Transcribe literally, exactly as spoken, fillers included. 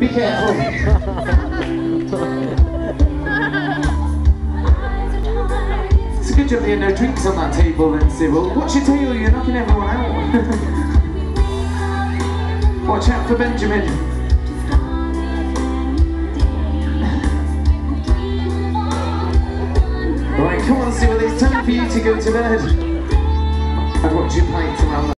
Be careful. It's a good job there are no drinks on that table then, Sybil. Watch your tail, you're knocking everyone out. Watch out for Benjamin. Right, come on, Sybil, it's time for you to go to bed. I'd watch you pint around the